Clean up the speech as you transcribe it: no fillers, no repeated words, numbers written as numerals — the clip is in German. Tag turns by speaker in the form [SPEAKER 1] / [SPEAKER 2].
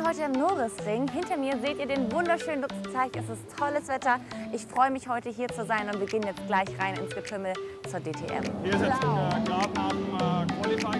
[SPEAKER 1] heute am Norisring. Hinter mir seht ihr den wunderschönen Luchsteich. Es ist tolles Wetter. Ich freue mich, heute hier zu sein und wir gehen jetzt gleich rein ins Getümmel zur DTM.
[SPEAKER 2] Wir sind gerade nach dem Qualifying